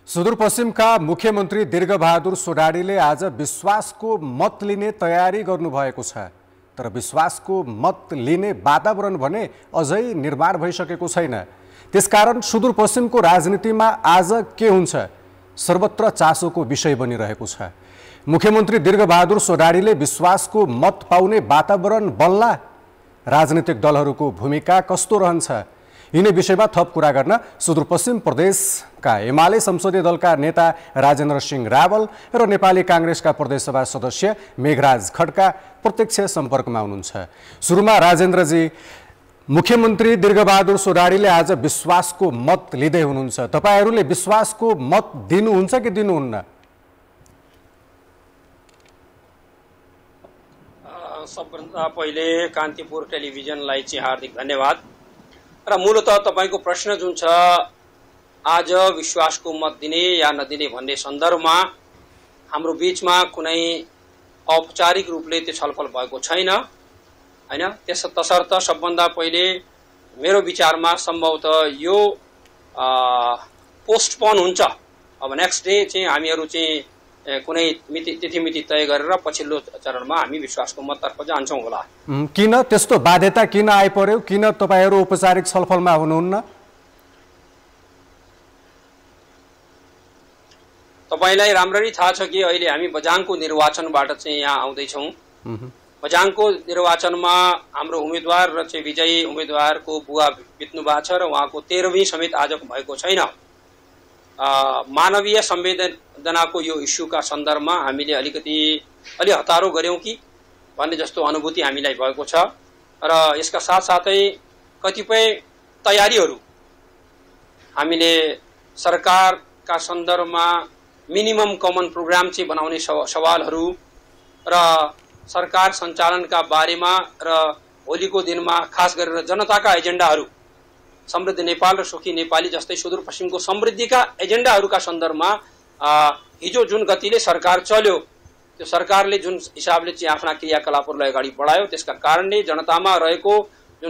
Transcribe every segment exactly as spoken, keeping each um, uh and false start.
सुदूरपश्चिमका मुख्यमन्त्री दीर्घबहादुर सोढाडीले आज विश्वासको मत लिने तयारी गर्नुभएको छ। तर विश्वासको मत लिने वातावरण भने अझै निर्माण भइसकेको छैन। त्यसकारण सुदूरपश्चिमको राजनीतिमा आज के हुन्छ सर्वत्र चासोको विषय बनिरहेको छ। मुख्यमन्त्री दीर्घबहादुर सोढाडीले विश्वासको मत पाउने वातावरण बन्ला, राजनीतिक दलहरूको भूमिका कस्तो रहन्छ, यिनै विषयमा थप कुरा गर्न सुदूरपश्चिम प्रदेशका एमाले संसदीय दलका नेता राजेन्द्र सिंह रावल र नेपाली कांग्रेसका प्रदेशसभा सदस्य मेघराज खड्का प्रत्यक्ष सम्पर्कमा हुनुहुन्छ। सुरुमा राजेन्द्रजी, मुख्यमन्त्री दीर्घबहादुर सोढाडीले आज विश्वासको मत लिँदै हुनुहुन्छ। तपाईहरूले विश्वासको मत दिनुहुन्छ कि दिनुहुन्न? सबभन्दा पहिले कान्तिपुर टेलिभिजनलाई चाहिँ हार्दिक धन्यवाद। र मूलत तपाईको प्रश्न जुन छ आज विश्वासको मत दिने या नदिने भन्ने सन्दर्भमा हाम्रो बीचमा कुनै औपचारिक रूपले त्यो छलफल भएको छैन, हैन। त्यस तसर्थ सबभन्दा पहिले मेरो विचारमा सम्भवतः यो पोस्टपोन हुन्छ। अब नेक्स्ट डे चाहिँ हामीहरू चाहिँ कुनै मिति तिथि मिति तय गरेर पछिल्लो चरणमा हामी विश्वासको मततर्फ जान्छौँ होला। किन त्यस्तो बाध्यता किन आइपर्यो? किन तपाईहरू औपचारिक छलफलमा हुनुहुन्न? तपाईलाई राम्ररी थाहा छ कि अहिले हामी बझाङको निर्वाचनबाट चाहिँ यहाँ आउँदैछौँ। बझाङको निर्वाचनमा हाम्रो उम्मेदवार र चाहिँ विजयी उम्मेदवारको बुवा बित्नु भएको छ र उहाँको तेह्रवीं समेत आजको भएको छैन। मानवीय संवेदनाको यो इस्युका सन्दर्भमा हामीले अलिकति अलि हतारो गर्यौं कि भन्ने जस्तो अनुभूति हामीलाई भएको छ। र यसका साथसाथै कतिपय तयारीहरू हामीले सरकारका सन्दर्भमा मिनिमम कमन प्रोग्राम चाहिँ बनाउने सवालहरू र सरकार सञ्चालनका बारेमा र भोलिको दिनमा खास गरेर जनताका एजेन्डाहरू समृद्ध नेपाल र सुखी नेपाली जस्तै सुदूरपश्चिमको समृद्धिका एजेन्डाहरूका सन्दर्भमा हिजो जुन गतिले सरकार चल्यो, त्यो सरकारले जुन हिसाबले चाहिँ आफ्ना क्रियाकलापहरूलाई अगाडि बढायो, त्यसका कारणले जनतामा रहेको जुन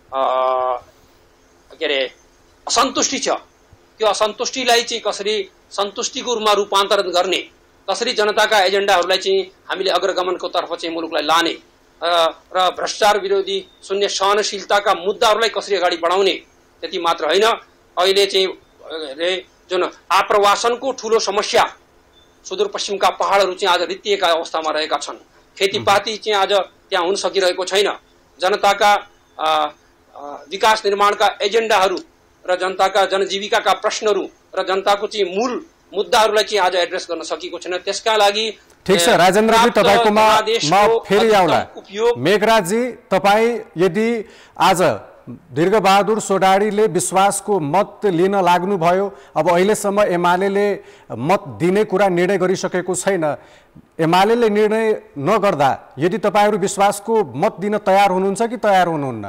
के अरे असन्तुष्टि छ, त्यो असन्तुष्टिलाई चाहिँ कसरी सन्तुष्टिको रूपमा रूपान्तरण गर्ने, कसरी जनताका एजेन्डाहरूलाई चाहिँ हामीले अग्रगमनको तर्फ चाहिँ मुलुकलाई लाने र भ्रष्टाचार विरोधी शून्य सहनशीलताका मुद्दाहरूलाई कसरी अगाडि बढाउने, त्यति मात्र होइन। अहिले चाहिँ जुन आप्रवासनको ठूलो समस्या, सुदूरपश्चिमका पहाडहरू चाहिँ आज रित्तिएका अवस्थामा रहेका छन्। खेतीपाती चाहिँ आज त्यहाँ हुन सकिरहेको छैन। जनताका विकास निर्माणका एजेन्डाहरू र जनताका जनजीविकाका प्रश्नहरू र जनताको चाहिँ मूल मुद्दाहरूलाई चाहिँ आज एड्रेस गर्न सकेको छैन। त्यसका लागि ठीक छ राजेन्द्रजी, तपाईकोमा म फेरि आउला। मेघराजजी, तपाईँ यदि आज दीर्घबहादुर सोढाडीले विश्वासको मत लिन लाग्नुभयो, अब अहिलेसम्म एमालेले मत दिने कुरा निर्णय गरिसकेको छैन, एमालेले निर्णय नगर्दा यदि तपाईहरू विश्वासको मत दिन तयार हुनुहुन्छ कि तयार हुनुहुन्न?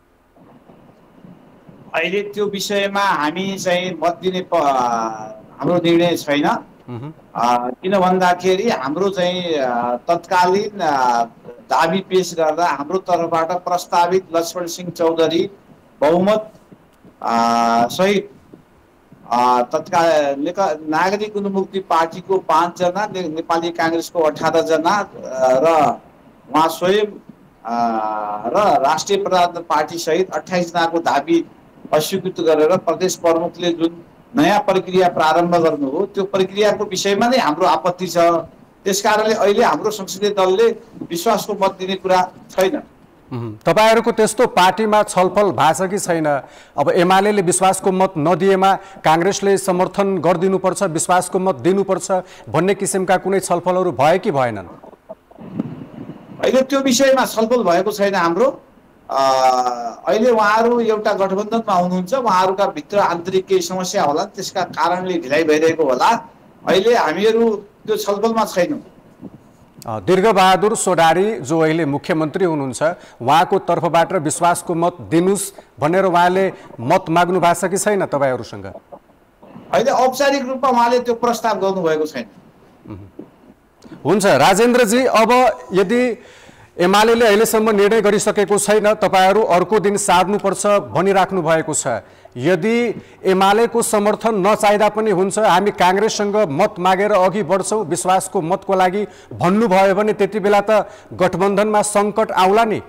अहिले त्यो विषयमा हामी चाहिँ मत दिने हाम्रो निर्णय छैन। किन भन्दाखेरि हाम्रो चाहिँ तत्कालीन दाबी पेश गर्दा हाम्रो तर्फबाट प्रस्तावित लक्ष्मण सिंह चौधरी बहुमत सहित तत्काल नागरिक उन्मुक्ति पार्टीको पाँचजना, नेपाली कांग्रेसको अठारह जना र उहाँ स्वयं र राष्ट्रिय प्रजातन्त्र पार्टी सहित अट्ठाइस जनाको दाबी अस्वीकृत गरेर प्रदेश प्रमुखले जुन नयाँ प्रक्रिया प्रारम्भ गर्नु हो, त्यो प्रक्रियाको विषयमा नै हाम्रो आपत्ति छ। त्यसकारणले अहिले हाम्रो संसदीय दलले विश्वासको मत दिने कुरा छैन। तपाईहरूको त्यस्तो पार्टीमा छलफल भएको छ कि छैन? अब एमालेले विश्वासको मत नदिएमा कांग्रेसले समर्थन गरिदिनुपर्छ, विश्वासको मत दिनुपर्छ भन्ने किसिमका कुनै छलफलहरू भए कि भएनन्? अहिले त्यो विषयमा छलफल भएको छैन हाम्रो। अहिले उहाँहरू एउटा गठबन्धनमा हुनुहुन्छ, उहाँहरूका भित्र आन्तरिक केही समस्या होला, त्यसका कारणले ढिलाइ भइरहेको होला। अहिले हामीहरू त्यो छलफलमा छैनौँ। दीर्घबहादुर सोढाडी जो अहिले मुख्यमन्त्री हुनुहुन्छ, उहाँको तर्फबाट विश्वासको मत दिनुस् भनेर उहाँले मत माग्नु भएको छ कि छैन तपाईहरूसँग? अहिले औपचारिक रूपमा उहाँले त्यो प्रस्ताव गर्नुभएको छैन। हुन्छ राजेन्द्रजी, अब यदि एमाले अहिलेसम्म निर्णय गरिसकेको छैन, तपाईहरू अर्को दिन सार्नुपर्छ भनिराख्नु भएको छ। यदि एमालेको समर्थन नचाहिँदा पनि हुन्छ, हामी काङ्ग्रेससँग मत मागेर अघि बढ्छौँ विश्वासको मतको लागि भन्नुभयो भने त्यति बेला त गठबन्धनमा सङ्कट आउला नि।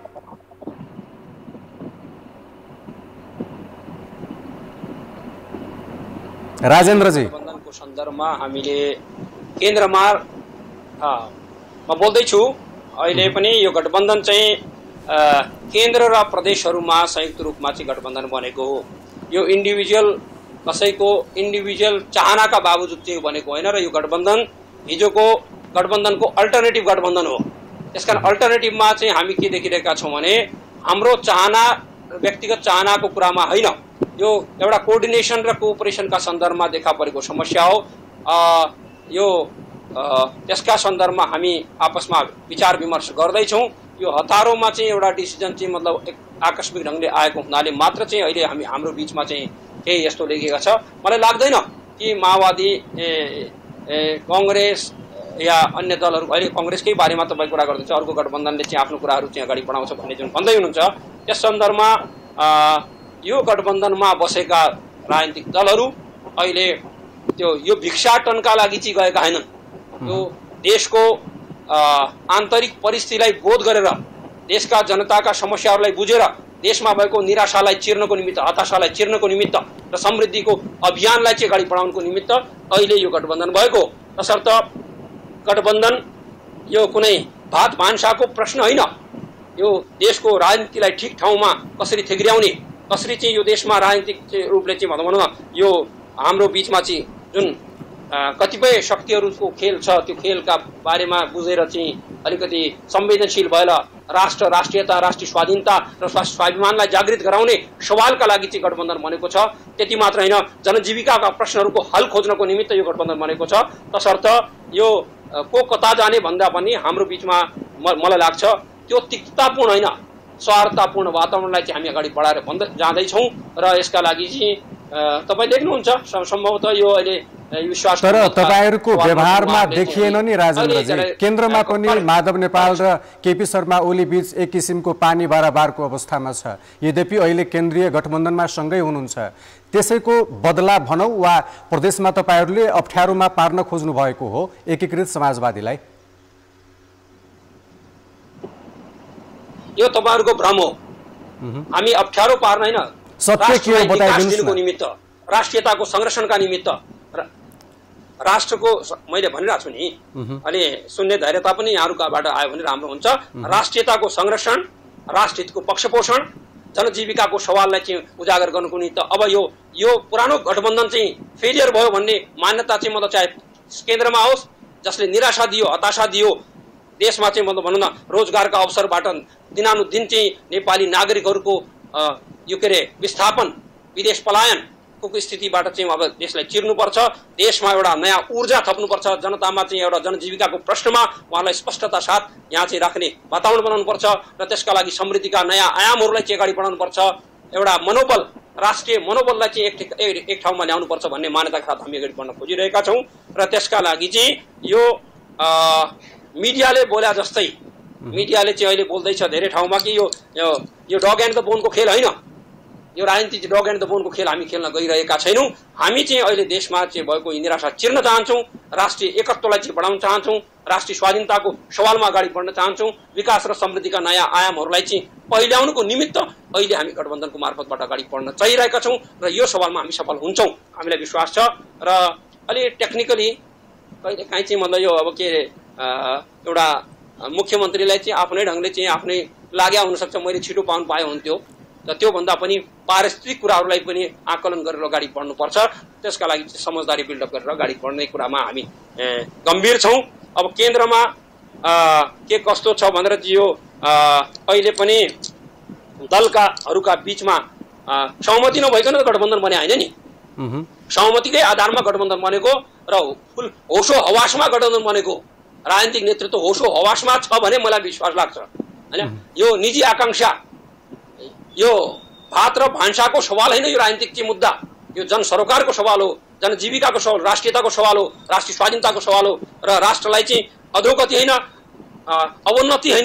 राजेन्द्रजी, गठबन्धनको सन्दर्भमा हामीले केन्द्रमा म बोल्दैछु, अहिले पनि यो गठबन्धन चाहिँ केन्द्र र प्रदेशहरूमा संयुक्त रूपमा चाहिँ गठबन्धन बनेको हो। यो इन्डिभिजुअल कसैको इन्डिभिजुअल चाहनाका बावजुद चाहिँ बनेको होइन र यो गठबन्धन हिजोको गठबन्धनको अल्टरनेटिभ गठबन्धन हो। त्यसकारण अल्टरनेटिभमा चाहिँ हामी के देखिरहेका छौँ भने हाम्रो चाहना व्यक्तिगत चाहनाको कुरामा होइन, यो एउटा कोअर्डिनेसन र कोअपरेसनका सन्दर्भमा देखा परेको समस्या हो। यो त्यसका सन्दर्भमा हामी आपसमा विचार विमर्श गर्दैछौँ। यो हतारोमा चाहिँ एउटा डिसिजन चाहिँ मतलब एक आकस्मिक ढङ्गले आएको हुनाले मात्र चाहिँ अहिले हामी हाम्रो बिचमा चाहिँ केही यस्तो लेखिएको छ। मलाई लाग्दैन कि माओवादी कङ्ग्रेस या अन्य दलहरू, अहिले कङ्ग्रेसकै बारेमा तपाईँ कुरा गर्दैछ, अर्को गठबन्धनले चाहिँ आफ्नो कुराहरू चाहिँ अगाडि बढाउँछ भन्ने जुन भन्दै हुनुहुन्छ, त्यस सन्दर्भमा यो गठबन्धनमा बसेका राजनीतिक दलहरू अहिले त्यो यो भिक्षाटनका लागि चाहिँ गएका होइनन्। यो देशको आन्तरिक परिस्थितिलाई बोध गरेर, देशका जनताका समस्याहरूलाई बुझेर, देशमा भएको निराशालाई चिर्नको निमित्त, हताशालाई चिर्नको निमित्त र समृद्धिको अभियानलाई चाहिँ अगाडि बढाउनको निमित्त अहिले यो गठबन्धन भएको। तसर्थ गठबन्धन यो कुनै भात भान्साको प्रश्न होइन। यो देशको राजनीतिलाई ठिक ठाउँमा कसरी थेग्र्याउने, कसरी चाहिँ यो देशमा राजनीतिक रूपले चाहिँ भनौँ न यो हाम्रो बिचमा चाहिँ जुन कतिपय शक्तिहरूको खेल छ, त्यो खेलका बारेमा बुझेर चाहिँ अलिकति संवेदनशील भएर राष्ट्र राष्ट्रियता, राष्ट्रिय स्वाधीनता र स्वाभिमानलाई जागृत गराउने सवालका लागि चाहिँ गठबन्धन बनेको छ। त्यति मात्र होइन, जनजीविकाका प्रश्नहरूको हल खोज्नको निमित्त यो गठबन्धन बनेको छ। तसर्थ यो को कता जाने भन्दा पनि हाम्रो बिचमा मलाई लाग्छ त्यो तिक्तापूर्ण होइन, स्वार्थतापूर्ण वातावरणलाई चाहिँ हामी अगाडि बढाएर भन्दै जाँदैछौँ र यसका लागि चाहिँ तपाईँ देख्नुहुन्छ सम्भवतः यो अहिले विश्वास। तर तपाईँहरूको व्यवहारमा देखिएन नि राजेन्द्रजी, केन्द्रमा पनि माधव नेपाल र केपी शर्मा ओली बीच एक किसिमको पानी बाराबारको अवस्थामा छ। यद्यपि अहिले केन्द्रीय गठबन्धनमा सँगै हुनुहुन्छ, त्यसैको बदला भनौँ वा प्रदेशमा तपाईँहरूले अप्ठ्यारोमा पार्न खोज्नु भएको हो एकीकृत समाजवादीलाई? यो तपाईँहरूको भ्रम हो। हामी अप्ठ्यारो पार्न होइन, सत्य के हो बताइदिनुस् न। निमित्त, राष्ट्रियताको संरक्षणका निमित्त, राष्ट्रको मैले भनिरहेको छु नि, अनि सुन्ने धैर्यता पनि यहाँहरूबाट आयो भने राम्रो हुन्छ। राष्ट्रियताको संरक्षण, राष्ट्रहितको पक्षपोषण, जनजीविकाको सवाललाई चाहिँ उजागर गर्नुको निमित्त अब यो यो पुरानो गठबन्धन चाहिँ फेलियर भयो भन्ने मान्यता चाहिँ मतलब चाहे केन्द्रमा आओस्, जसले निराशा दियो, हताशा दियो, देशमा चाहिँ मतलब भनौँ न रोजगारका अवसरबाट दिनानुदिन चाहिँ नेपाली नागरिकहरूको यो के अरे विस्थापन, विदेश पलायनको स्थितिबाट चाहिँ अब देशलाई चिर्नुपर्छ, देशमा एउटा नयाँ ऊर्जा थप्नुपर्छ, जनतामा चाहिँ एउटा जनजीविकाको प्रश्नमा उहाँलाई स्पष्टता साथ यहाँ चाहिँ राख्ने वातावरण बनाउनुपर्छ र त्यसका लागि समृद्धिका नयाँ आयामहरूलाई चाहिँ अगाडि बढाउनुपर्छ, एउटा मनोबल, राष्ट्रिय मनोबललाई चाहिँ एक एक ठाउँमा ल्याउनुपर्छ भन्ने मान्यताका साथ हामी अगाडि बढ्न खोजिरहेका छौँ र त्यसका लागि चाहिँ यो मिडियाले बोला जस्तै मिडियाले चाहिँ अहिले बोल्दैछ धेरै ठाउँमा कि यो यो डग एन्ड द बोनको खेल होइन, यो राजनीति चाहिँ डग एन्ड द बोनको खेल हामी खेल्न गइरहेका छैनौँ। हामी चाहिँ अहिले देशमा चाहिँ भएको निराशा चिर्न चाहन्छौँ, राष्ट्रिय एकत्वलाई चाहिँ बढाउन चाहन्छौँ, राष्ट्रिय स्वाधीनताको सवालमा अगाडि बढ्न चाहन्छौँ, विकास र समृद्धिका नयाँ आयामहरूलाई चाहिँ पहिल्याउनुको निमित्त अहिले हामी गठबन्धनको मार्फतबाट अगाडि बढ्न चाहिरहेका छौँ र यो सवालमा हामी सफल हुन्छौँ, हामीलाई विश्वास छ। र अलि टेक्निकली कहिले काहीँ चाहिँ मतलब यो अब के अरे एउटा मुख्यमन्त्रीलाई चाहिँ आफ्नै ढङ्गले चाहिँ आफ्नै लाग्या हुनसक्छ, मैले छिटो पाउनु पाए हुन्थ्यो, र त्योभन्दा पनि पारिस्थितिक कुराहरूलाई पनि आकलन गरेर अगाडि बढ्नुपर्छ। त्यसका लागि चाहिँ समझदारी बिल्डअप गरेर अगाडि बढ्ने कुरामा हामी गम्भीर छौँ। अब केन्द्रमा के कस्तो छ भनेर चाहिँ यो अहिले पनि दलकाहरूका बिचमा सहमति नभइकन त गठबन्धन बने होइन नि, सहमतिकै आधारमा गठबन्धन बनेको र फुल होसो हवासमा गठबन्धन बनेको, राजनीतिक नेतृत्व होसो हवासमा छ भने मलाई विश्वास लाग्छ होइन। यो निजी आकांक्षा, यो भात र भान्साको सवाल होइन, यो राजनीतिक चाहिँ मुद्दा, यो जनसरोकारको सवाल हो, जनजीविकाको सवाल, राष्ट्रियताको सवाल हो, राष्ट्रिय स्वाधीनताको सवाल हो र राष्ट्रलाई चाहिँ अधोगति होइन, अवोन्नति होइन,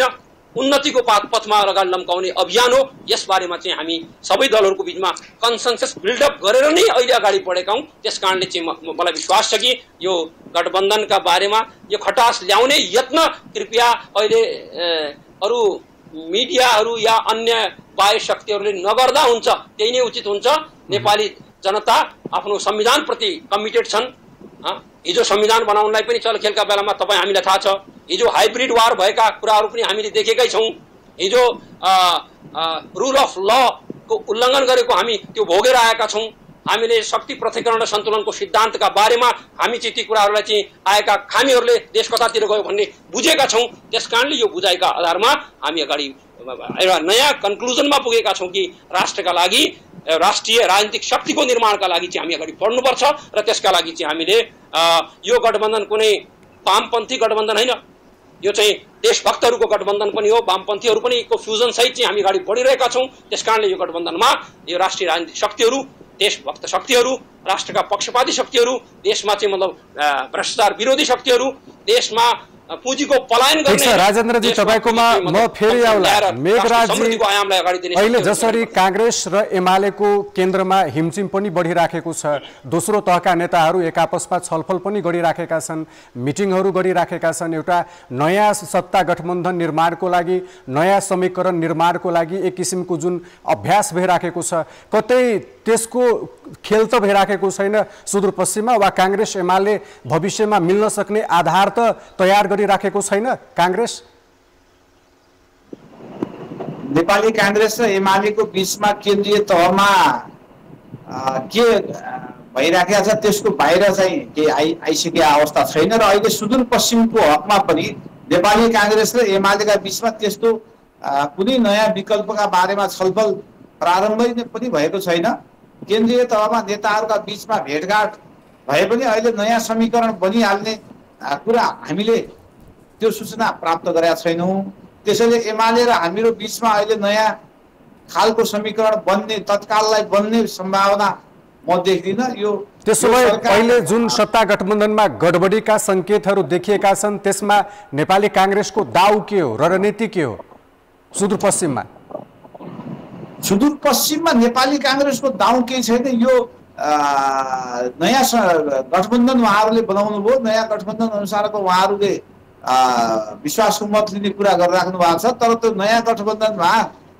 उन्नतिको पथमा अगाडि लम्काउने अभियान हो। यसबारेमा चाहिँ हामी सबै दलहरूको बिचमा कन्सेन्सस बिल्डअप गरेर नै अहिले अगाडि बढेका हौँ। त्यस कारणले चाहिँ मलाई विश्वास छ कि यो गठबन्धनका बारेमा यो खटास ल्याउने यत्न कृपया अहिले अरू मिडियाहरू या अन्य बाह्य शक्तिहरूले नगर्दा हुन्छ, त्यही नै उचित हुन्छ। नेपाली जनता आफ्नो संविधानप्रति कमिटेड छन्। हिजो संविधान बनाउनलाई पनि चलखेलका बेलामा तपाईँ हामीलाई थाहा छ, हिजो हाइब्रिड वार भएका कुराहरू पनि हामीले देखेकै छौँ। हिजो रुल अफ लको उल्लङ्घन गरेको हामी त्यो भोगेर आएका छौँ। हामीले शक्ति पृथक्करण र सन्तुलनको सिद्धान्तका बारेमा हामी चाहिँ ती कुराहरूलाई चाहिँ आएका खामीहरूले देश कतातिर गयो भन्ने बुझेका छौँ। त्यस कारणले यो बुझाइका आधारमा हामी अगाडि एउटा नयाँ कन्क्लुजनमा पुगेका छौँ कि राष्ट्रका लागि, राष्ट्रिय राजनीतिक शक्तिको निर्माणका लागि चाहिँ हामी अगाडि बढ्नुपर्छ र त्यसका लागि चाहिँ हामीले यो गठबन्धन कुनै वामपन्थी गठबन्धन होइन, यो चाहिँ देशभक्तहरूको गठबन्धन पनि हो। वामपन्थीहरू पनि को फ्युजन सहित चाहिँ हामी अगाडि बढिरहेका छौँ। त्यस कारणले यो गठबन्धनमा यो राष्ट्रिय राजनीतिक शक्तिहरू, देशभक्त शक्तिहरू, राष्ट्रका पक्षपाती शक्तिहरू, देशमा चाहिँ मतलब भ्रष्टाचार विरोधी शक्तिहरू, देशमा पुँजीको पलायन गर्ने। राजेन्द्रजी तपाईँकोमा म फेरि आउला। मेघराजजी, अहिले जसरी काङ्ग्रेस र एमालेको केन्द्रमा हिमचिम पनि बढिराखेको छ, दोस्रो तहका नेताहरू एक आपसमा छलफल पनि गरिराखेका छन्, मिटिङहरू गरिराखेका छन्, एउटा नयाँ सत्ता गठबन्धन निर्माणको लागि, नयाँ समीकरण निर्माणको लागि एक किसिमको जुन अभ्यास भइराखेको छ, कतै त्यसको खेल त भइराखेको छैन सुदूरपश्चिममा? वा काङ्ग्रेस एमाले भविष्यमा मिल्न सक्ने आधार त तयार गरिराखेको छैन काङ्ग्रेस? नेपाली काङ्ग्रेस र एमालेको बिचमा केन्द्रीय तहमा के भइराखेको छ त्यसको बाहिर चाहिँ केही आइ आइसकेको अवस्था छैन। र अहिले सुदूरपश्चिमको हकमा पनि नेपाली काङ्ग्रेस र एमालेका बिचमा त्यस्तो कुनै नयाँ विकल्पका बारेमा छलफल प्रारम्भ पनि भएको छैन। केन्द्रीय तहमा नेताहरूका बिचमा भेटघाट भए पनि अहिले नयाँ समीकरण बनिहाल्ने कुरा हामीले त्यो सूचना प्राप्त गरेका छैनौँ। त्यसैले एमाले र हामीहरू बिचमा अहिले नयाँ खालको समीकरण बन्ने, तत्काललाई बन्ने सम्भावना म देख्दिनँ। यो त्यसो भए अहिले जुन सत्ता गठबन्धनमा गडबडीका सङ्केतहरू देखिएका छन्, त्यसमा नेपाली काङ्ग्रेसको दाउ के हो, रणनीति के हो सुदूरपश्चिममा? सुदूरपश्चिममा नेपाली काङ्ग्रेसको दाउ केही छैन। यो नयाँ गठबन्धन उहाँहरूले बनाउनु भयो, नयाँ गठबन्धन अनुसारको उहाँहरूले विश्वासको मत लिने कुरा गरिराख्नु भएको छ। तर त्यो नयाँ गठबन्धनमा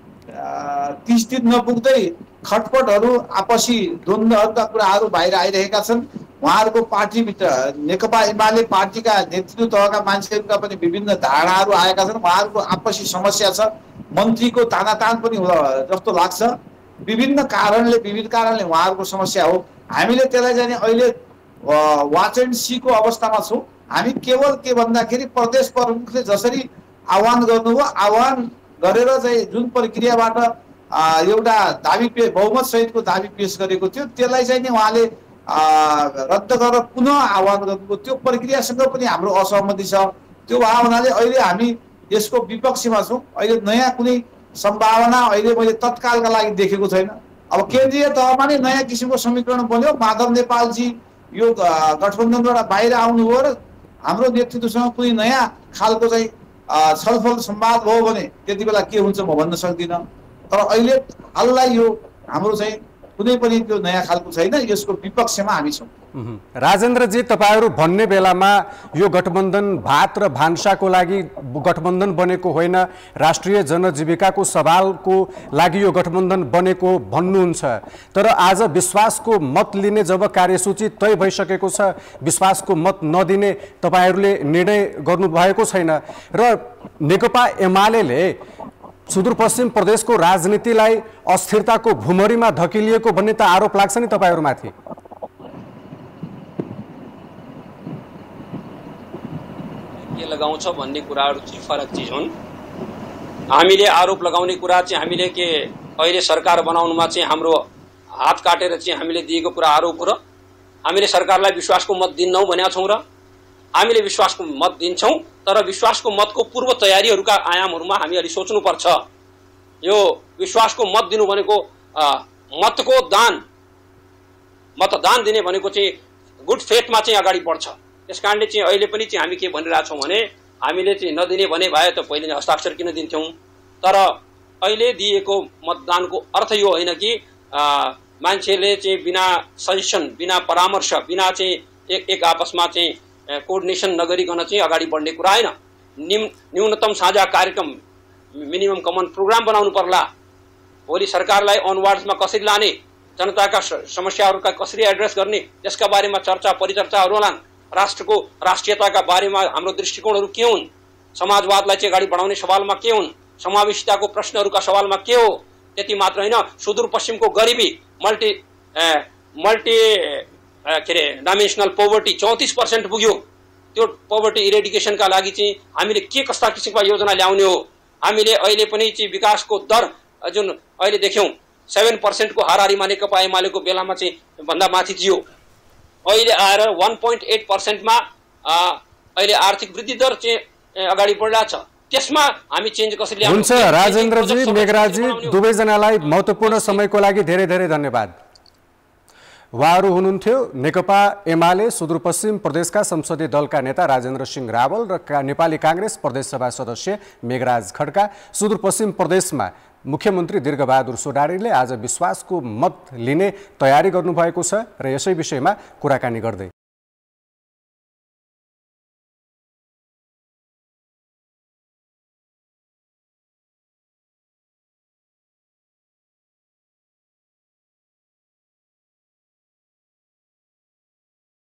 तिस दिन नपुग्दै खटपटहरू, आपसी द्वन्द्वहरूका कुराहरू बाहिर आइरहेका छन्। उहाँहरूको पार्टीभित्र नेकपा एमाले पार्टीका नेतृत्व तहका मान्छेहरूका पनि विभिन्न धारणाहरू आएका छन्। उहाँहरूको आपसी समस्या छ, मन्त्रीको तानातान पनि जस्तो लाग्छ। विभिन्न कारणले विविध कारणले उहाँहरूको समस्या हो। हामीले त्यसलाई चाहिँ अहिले वाच एन्ड सीको अवस्थामा छौँ। हामी केवल के भन्दाखेरि प्रदेश प्रमुखले जसरी आह्वान गर्नुभयो, आह्वान गरेर चाहिँ जुन प्रक्रियाबाट एउटा दाबी पेश, बहुमत सहितको दाबी पेश गरेको थियो, त्यसलाई चाहिँ नि उहाँले रद्द गरेर पुनः आह्वान गर्नुभयो। त्यो प्रक्रियासँग पनि हाम्रो असहमति छ। त्यो भए हुनाले अहिले हामी यसको विपक्षमा छौँ। अहिले नयाँ कुनै सम्भावना अहिले मैले तत्कालका लागि देखेको छैन। अब केन्द्रीय तहमा नै नयाँ किसिमको समीकरण बन्यो। माधव नेपालजी यो गठबन्धनबाट बाहिर आउनुभयो र हाम्रो नेतृत्वसँग कुनै नयाँ खालको चाहिँ छलफल संवाद भयो भने त्यति बेला के हुन्छ म भन्न सक्दिनँ। तर अहिले हाललाई यो हाम्रो चाहिँ कुनै पनि त्यो नयाँ खालको छैन। यसको विपक्षमा हामी छौँ। राजेन्द्रजी, तपाईँहरू भन्ने बेलामा यो गठबन्धन भात र भान्साको लागि गठबन्धन बनेको होइन, राष्ट्रिय जनजीविकाको सवालको लागि यो गठबन्धन बनेको भन्नुहुन्छ। तर आज विश्वासको मत लिने जब कार्यसूची तय भइसकेको छ, विश्वासको मत नदिने तपाईँहरूले निर्णय गर्नुभएको छैन र नेकपा एमाले सुदूरपश्चिम प्रदेशको राजनीतिलाई अस्थिरताको भुमरीमा धकिलिएको भन्ने त आरोप लाग्छ नि तपाईँहरूमाथि। के लगाउँछ भन्ने कुराहरू चाहिँ फरक चिज हुन्। हामीले आरोप लगाउने कुरा चाहिँ हामीले के अहिले सरकार बनाउनुमा चाहिँ हाम्रो हात काटेर चाहिँ हामीले दिएको कुरा आरोप हो र हामीले सरकारलाई विश्वासको मत दिन्नौँ भनेका छौँ र हामीले विश्वासको मत दिन्छौँ। तर विश्वासको मतको पूर्व तयारीहरूका आयामहरूमा हामी अलि सोच्नुपर्छ। यो विश्वासको मत दिनु भनेको मतको दान, मतदान दिने भनेको चाहिँ गुड फेथमा चाहिँ अगाडि बढ्छ। त्यस कारणले चाहिँ अहिले पनि चाहिँ हामी के भनिरहेछौँ भने हामीले चाहिँ नदिने भने भए त पहिले नै हस्ताक्षर किन दिन्थ्यौँ। तर अहिले दिएको मतदानको अर्थ यो होइन कि मान्छेले चाहिँ बिना सजेसन, बिना परामर्श, बिना चाहिँ एक एक आपसमा चाहिँ कोअर्डिनेसन नगरिकन चाहिँ अगाडि बढ्ने कुरा होइन। निम्न न्यूनतम साझा कार्यक्रम, मिनिमम कमन प्रोग्राम बनाउनु पर्ला। भोलि सरकारलाई अनवार्ड्समा कसरी लाने, जनताका समस्याहरूका कसरी एड्रेस गर्ने, त्यसका बारेमा चर्चा परिचर्चाहरू होलान्। राष्ट्रको राष्ट्रियताका बारेमा हाम्रो दृष्टिकोणहरू के हुन्, समाजवादलाई चाहिँ अगाडि बढाउने सवालमा के हुन्, समावेशिताको प्रश्नहरूका सवालमा के हो। त्यति मात्र होइन, सुदूरपश्चिमको गरिबी, मल्टी मल्टी के अरे डाइमेन्सनल पोभर्टी चौतिस पर्सेन्ट पुग्यो। त्यो पोभर्टी इरेडिकेसनका लागि चाहिँ हामीले के कस्ता किसिमका योजना ल्याउने हो। हामीले अहिले पनि चाहिँ विकासको दर जुन अहिले देख्यौँ सेभेन पर्सेन्टको हाराहारीमा नेकपा एमालेको बेलामा चाहिँ भन्दा माथि थियो। अहिले आएर वान पोइन्ट एट पर्सेन्टमा अहिले आर्थिक वृद्धि दर चाहिँ अगाडि बढिरहेको छ। त्यसमा हामी चेन्ज कसरी ल्याउने हुन्छ। राजेन्द्रजी, मेघराजी, दुवैजनालाई महत्त्वपूर्ण समयको लागि धेरै धेरै धन्यवाद। उहाँहरू हुनुहुन्थ्यो नेकपा एमाले सुदूरपश्चिम प्रदेशका संसदीय दलका नेता राजेन्द्र सिंह रावल र नेपाली काङ्ग्रेस प्रदेशसभा सदस्य मेघराज खड्का। सुदूरपश्चिम प्रदेशमा मुख्यमन्त्री दीर्घबहादुर सोडारीले आज विश्वासको मत लिने तयारी गर्नुभएको छ र यसै विषयमा कुराकानी गर्दै